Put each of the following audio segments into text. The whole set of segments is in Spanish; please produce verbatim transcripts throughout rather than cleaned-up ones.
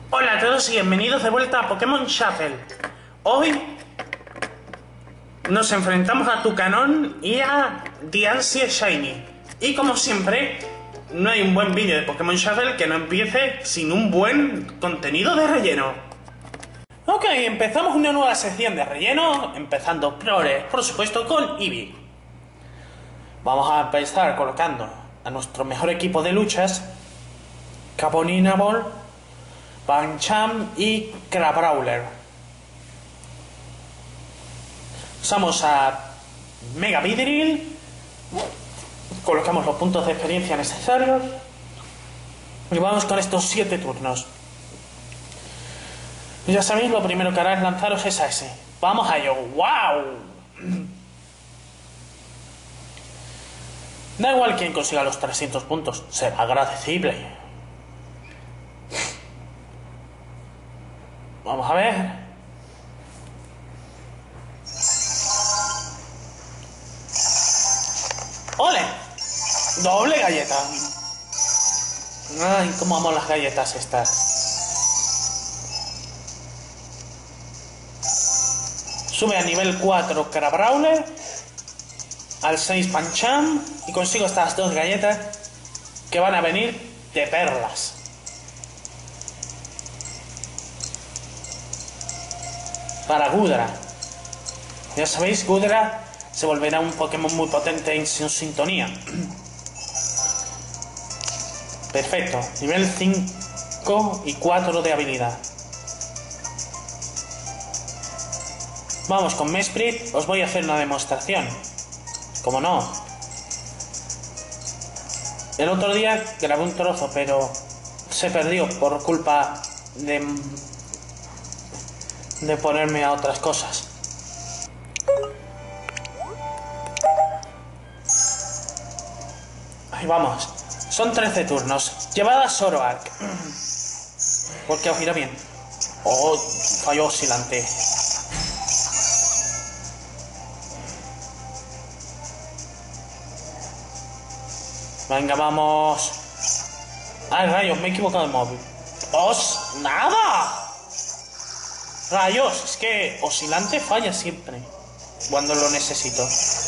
Hola a todos y bienvenidos de vuelta a Pokémon Shuffle. Hoy nos enfrentamos a Tucanón y a Diancie Shiny. Y como siempre, no hay un buen vídeo de Pokémon Shuffle que no empiece sin un buen contenido de relleno. Ok, empezamos una nueva sección de relleno, empezando Prore, por supuesto, con Eevee. Vamos a empezar colocando a nuestro mejor equipo de luchas, Caponinabol, Pancham y Crabrawler. Usamos a Mega Vidril, colocamos los puntos de experiencia necesarios y vamos con estos siete turnos. Y ya sabéis, lo primero que hará es lanzaros esa S. ¡Vamos a ello! ¡Wow! Da igual quien consiga los trescientos puntos, será agradecible. Vamos a ver. ¡Ole! Doble galleta. Ay, cómo amo las galletas estas. Sube a nivel cuatro Crabrawler, al seis Pancham y consigo estas dos galletas que van a venir de perlas. Para Goodra. Ya sabéis, Goodra se volverá un Pokémon muy potente en su sintonía. Perfecto. Nivel cinco y cuatro de habilidad. Vamos con Mesprit. Os voy a hacer una demostración. Como no. El otro día grabé un trozo, pero se perdió por culpa de... de ponerme a otras cosas. Ahí vamos. Son trece turnos. Llevad a Zoroark. Porque os irá bien. Oh, falló oscilante. Venga, vamos. Ay, rayos, me he equivocado de móvil. ¡Os! ¡Nada! Rayos, es que oscilante falla siempre cuando lo necesito.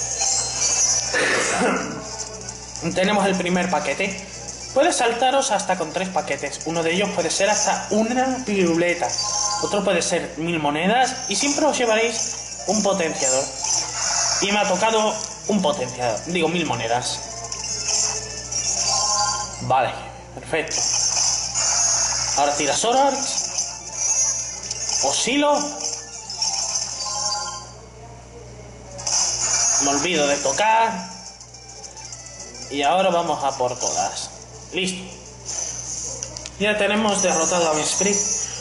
Tenemos el primer paquete. Puede saltaros hasta con tres paquetes. Uno de ellos puede ser hasta una piruleta. Otro puede ser mil monedas. Y siempre os llevaréis un potenciador. Y me ha tocado un potenciador. Digo, mil monedas. Vale, perfecto. Ahora tira Zoroark. Oscilo. Me olvido de tocar. Y ahora vamos a por todas. Listo. Ya tenemos derrotado a Mesprit.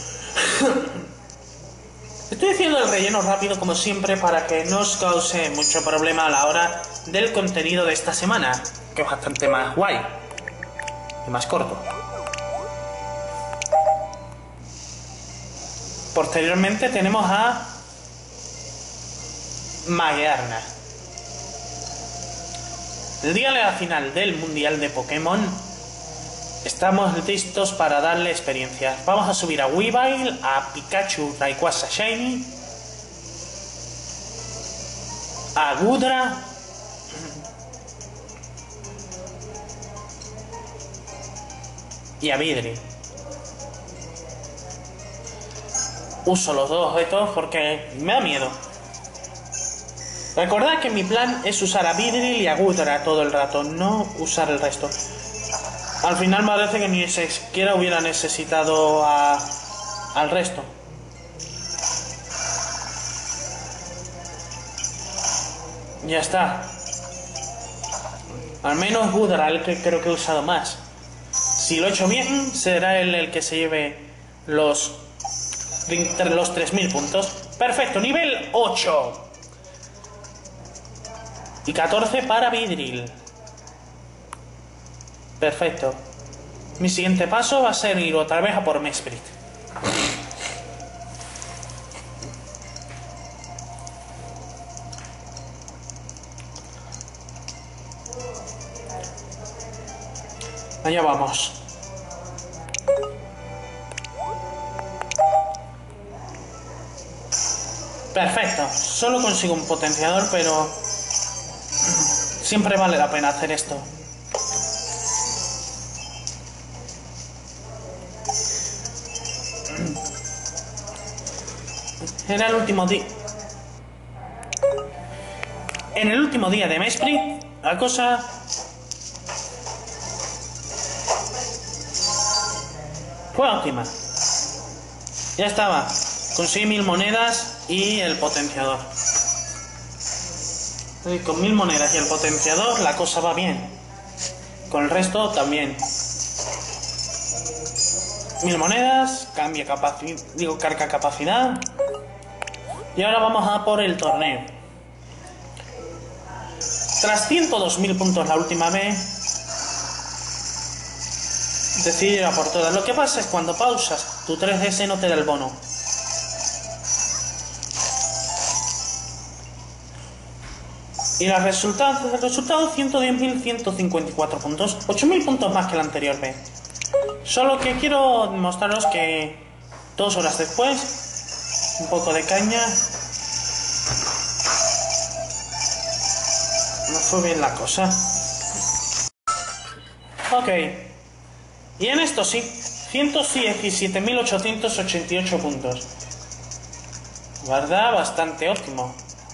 Estoy haciendo el relleno rápido como siempre para que no os cause mucho problema a la hora del contenido de esta semana, que es bastante más guay y más corto. Posteriormente tenemos a Magearna. El día de la final del Mundial de Pokémon estamos listos para darle experiencia. Vamos a subir a Weavile, a Pikachu, Rayquaza Shiny, a Goodra y a Vidril. Uso los dos objetos porque me da miedo. Recordad que mi plan es usar a Vidril y a Goodra todo el rato, no usar el resto. Al final me parece que ni siquiera hubiera necesitado a, al resto. Ya está. Al menos Goodra, el que creo que he usado más. Si lo he hecho bien, será él el que se lleve los, los tres mil puntos. Perfecto, nivel ocho. Y catorce para Vidril. Perfecto. Mi siguiente paso va a ser ir otra vez a por Mesprit. Allá vamos. Perfecto. Solo consigo un potenciador, pero siempre vale la pena hacer esto. Era el último día. En el último día de Mesprit, la cosa fue óptima. Ya estaba. Conseguí mil monedas y el potenciador. Y con mil monedas y el potenciador la cosa va bien. Con el resto también. Mil monedas, cambia capacidad, digo carga capacidad. Y ahora vamos a por el torneo. Tras ciento dos mil puntos la última vez, decidí ir a por todas. Lo que pasa es cuando pausas, tu tres D S no te da el bono. Y los resultados, el resultado ciento diez mil ciento cincuenta y cuatro puntos, ocho mil puntos más que la anterior vez. Solo que quiero mostraros que dos horas después, un poco de caña, no fue bien la cosa. Ok, y en esto sí, ciento diecisiete mil ochocientos ochenta y ocho puntos. ¿Verdad? Bastante óptimo.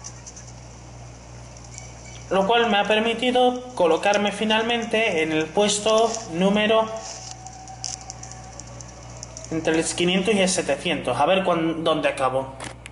Lo cual me ha permitido colocarme finalmente en el puesto número entre el quinientos y el setecientos. A ver dónde acabo.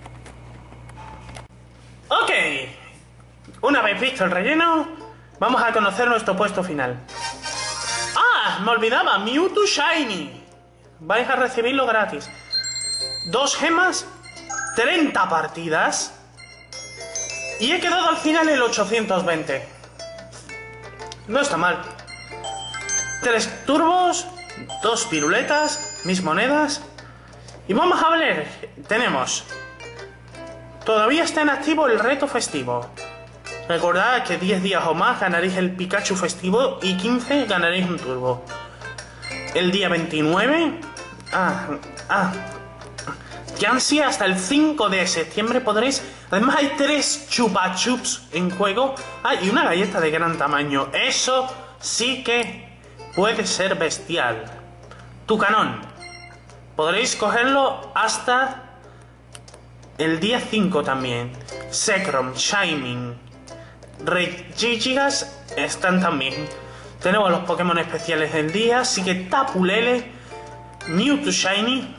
Ok. Una vez visto el relleno, vamos a conocer nuestro puesto final. ¡Ah! Me olvidaba. Mewtwo Shiny. Vais a recibirlo gratis. Dos gemas, treinta partidas. Y he quedado al final el ochocientos veinte. No está mal. Tres turbos, dos piruletas, mis monedas. Y vamos a ver. Tenemos. Todavía está en activo el reto festivo. Recordad que diez días o más ganaréis el Pikachu festivo y quince ganaréis un turbo. El día veintinueve. Ah, ah. Que ansia, hasta el cinco de septiembre podréis... Además hay tres Chupa Chups en juego. Ah, y una galleta de gran tamaño. Eso sí que puede ser bestial. Tucanón. Podréis cogerlo hasta el día cinco también. Zekrom, Shining, Regigigas están también. Tenemos los Pokémon especiales del día. Así que Tapu Lele, Mewtwo Shiny...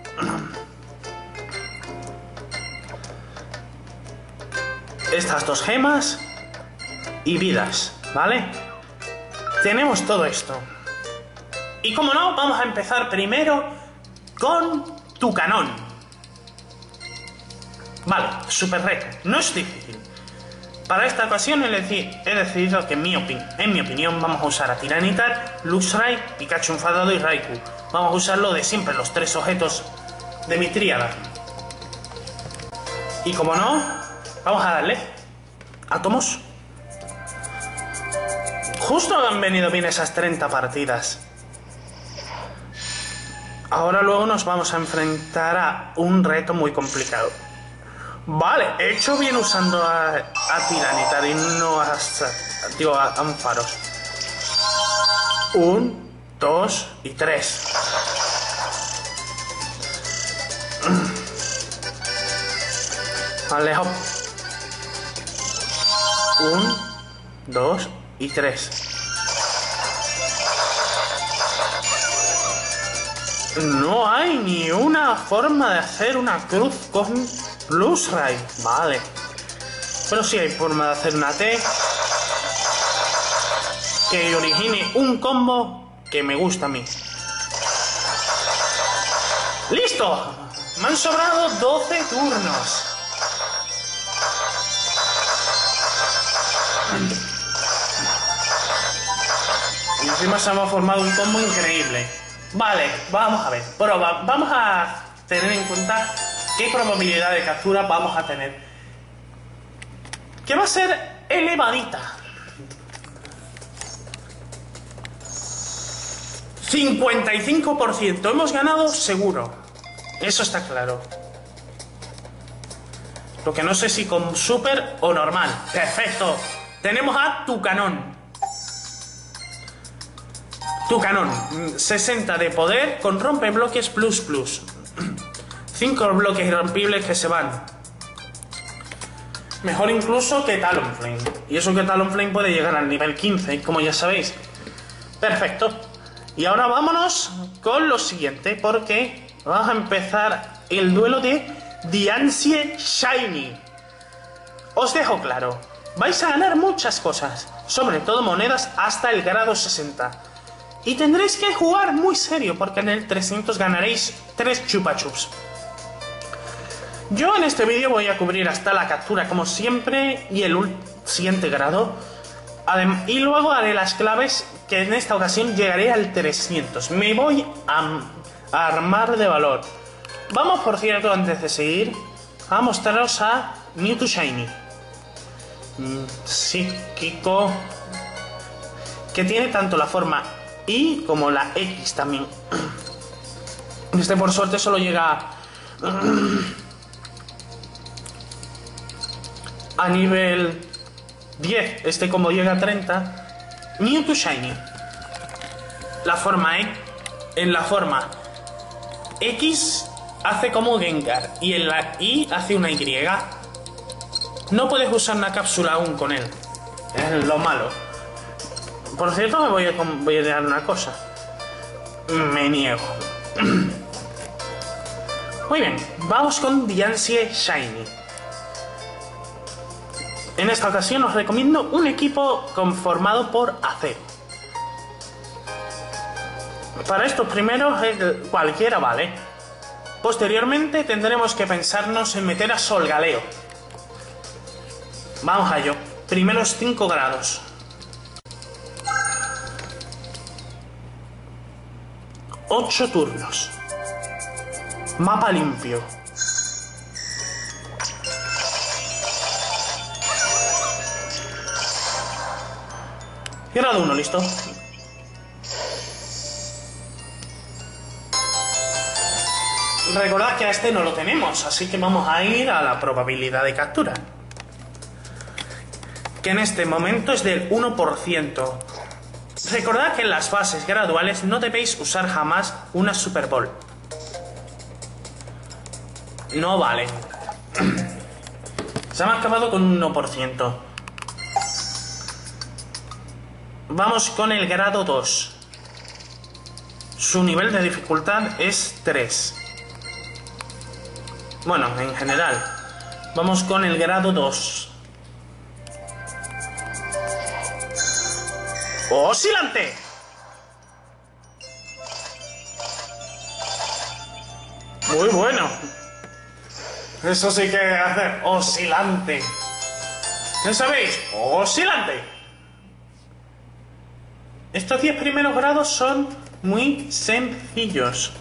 Estas dos gemas y vidas, ¿vale? Tenemos todo esto. Y como no, vamos a empezar primero con Tucanón. Vale, super reto, no es difícil. Para esta ocasión he, deci he decidido que en mi, en mi opinión vamos a usar a Tiranitar, Luxray, Pikachu enfadado y Raikou. Vamos a usarlo de siempre, los tres objetos de mi tríada. Y como no... Vamos a darle átomos. Justo han venido bien esas treinta partidas. Ahora luego nos vamos a enfrentar a un reto muy complicado. Vale, he hecho bien usando a, a Tiranitar y no a, digo, a Ampharos. Un, dos y tres. Alejo. Un, dos y tres. No hay ni una forma de hacer una cruz con Luxray. Vale. Pero sí hay forma de hacer una T que origine un combo que me gusta a mí. ¡Listo! Me han sobrado doce turnos. Y encima se me ha formado un combo increíble. Vale, vamos a ver. Pero va, vamos a tener en cuenta qué probabilidad de captura vamos a tener. Que va a ser elevadita. cincuenta y cinco por ciento. Hemos ganado seguro. Eso está claro. Lo que no sé si con super o normal. Perfecto. Tenemos a Tucanón. Tucanón. sesenta de poder con rompebloques plus plus. cinco bloques irrompibles que se van. Mejor incluso que Talonflame. Y eso que Talonflame puede llegar al nivel quince, como ya sabéis. Perfecto. Y ahora vámonos con lo siguiente, porque vamos a empezar el duelo de Diancie Shiny. Os dejo claro, vais a ganar muchas cosas, sobre todo monedas hasta el grado sesenta. Y tendréis que jugar muy serio, porque en el trescientos ganaréis tres Chupa Chups. Yo en este vídeo voy a cubrir hasta la captura como siempre y el siguiente grado. Adem y luego haré las claves, que en esta ocasión llegaré al trescientos. Me voy a, a armar de valor. Vamos, por cierto, antes de seguir, a mostraros a Mewtwo Shiny. Mm, psíquico. Que tiene tanto la forma Y como la X también. Este por suerte solo llega a nivel diez. Este como llega a treinta. Mewtwo Shiny. La forma E. En la forma X hace como Gengar. Y en la Y hace una Y. No puedes usar una cápsula aún con él. Es lo malo. Por cierto, me voy a, voy a dar una cosa. Me niego. Muy bien, vamos con Diancie Shiny. En esta ocasión os recomiendo un equipo conformado por acero. Para estos primeros cualquiera vale. Posteriormente tendremos que pensarnos en meter a Solgaleo. Vamos a ello. Primeros cinco grados. ocho turnos. Mapa limpio. Grado uno, listo. Recordad que a este no lo tenemos, así que vamos a ir a la probabilidad de captura, que en este momento es del uno por ciento. Recordad que en las fases graduales no debéis usar jamás una Super Ball. No vale. Se me ha acabado con un uno por ciento. Vamos con el grado dos. Su nivel de dificultad es tres. Bueno, en general. Vamos con el grado dos. ¡Oscilante! Muy bueno. Eso sí que hace oscilante. ¿Qué sabéis? Oscilante. Estos diez primeros grados son muy sencillos.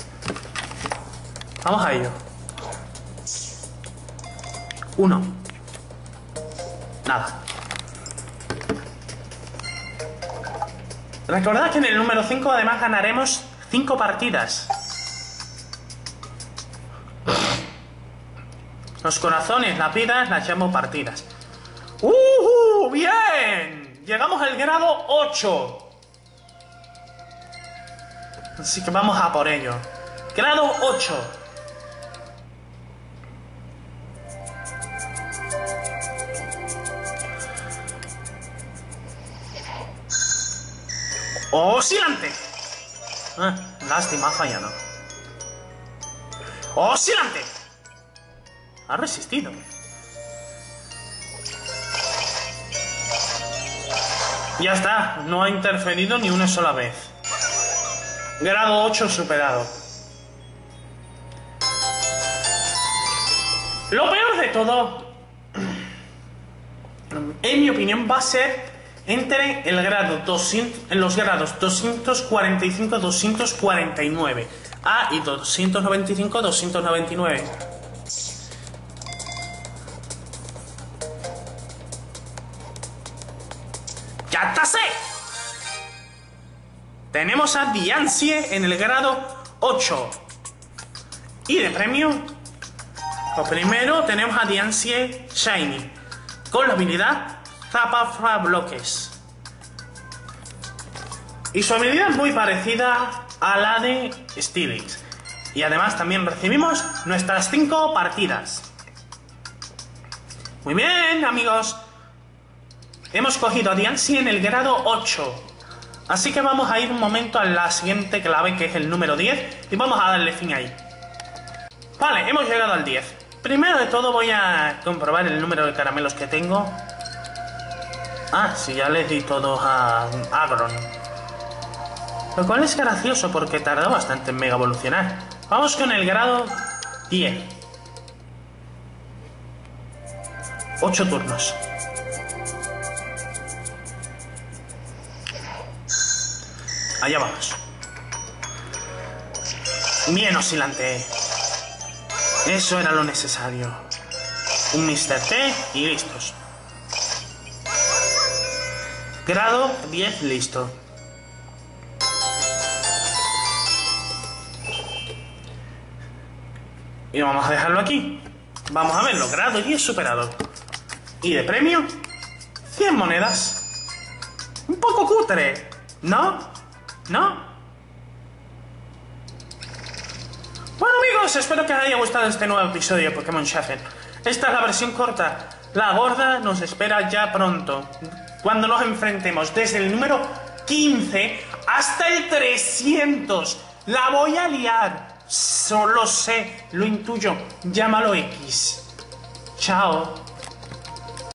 Vamos a ello. Uno. Nada. Recordad que en el número cinco además ganaremos cinco partidas. Los corazones, las vidas, las llamo partidas. ¡Uh! ¡Bien! Llegamos al grado ocho. Así que vamos a por ello. Grado ocho. ¡Oscilante! Ah, lástima, ha fallado. ¡Oscilante! Ha resistido. Ya está, no ha interferido ni una sola vez. Grado ocho superado. Lo peor de todo, en mi opinión, va a ser entre el grado doscientos, en los grados doscientos cuarenta y cinco a doscientos cuarenta y nueve. Ah, y doscientos noventa y cinco a doscientos noventa y nueve. ¡Ya está! Tenemos a Diancie en el grado ocho. Y de premio, Pues primero tenemos a Diancie Shiny, con la habilidad Zapa Bloques. Y su habilidad es muy parecida a la de Steelix. Y además también recibimos nuestras cinco partidas. Muy bien, amigos. Hemos cogido a Diancie en el grado ocho. Así que vamos a ir un momento a la siguiente clave, que es el número diez. Y vamos a darle fin ahí. Vale, hemos llegado al diez. Primero de todo voy a comprobar el número de caramelos que tengo. Ah, sí, ya les di todos a Agron. Lo cual es gracioso porque tardó bastante en mega evolucionar. Vamos con el grado diez. ocho turnos. Allá vamos. Bien oscilante. Eso era lo necesario. Un míster T y listos. Grado diez, listo. Y vamos a dejarlo aquí. Vamos a verlo, grado diez superado. Y de premio, cien monedas. Un poco cutre, ¿no? ¿No? Bueno, amigos, espero que os haya gustado este nuevo episodio de Pokémon Shuffle. Esta es la versión corta. La gorda nos espera ya pronto, cuando nos enfrentemos desde el número quince hasta el trescientos. La voy a liar. Solo sé, lo intuyo. Llámalo X. Chao.